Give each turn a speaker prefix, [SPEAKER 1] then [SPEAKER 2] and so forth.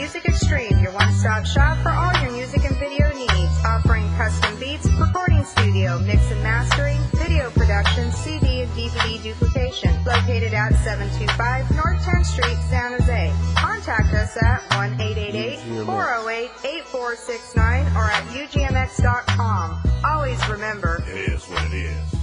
[SPEAKER 1] Music Extreme, your one-stop shop for all your music and video needs, offering custom beats, recording studio, mix and mastering, video production, CD and DVD duplication. Located at 725 North 10th Street, San Jose. Contact us at 1-888-408-8469 or at ugmx.com. Always remember,
[SPEAKER 2] it is what it is.